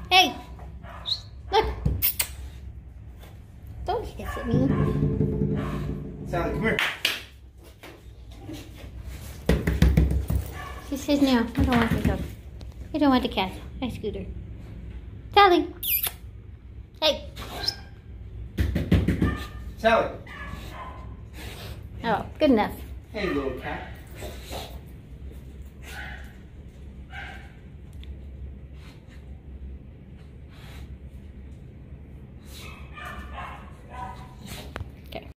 Hey! Look! Don't hiss at me. Sally, come here. She says no. I don't want the dog. I don't want the cat. Hi, Scooter. Sally! Hey! Sally. Oh, good enough. Hey, little cat.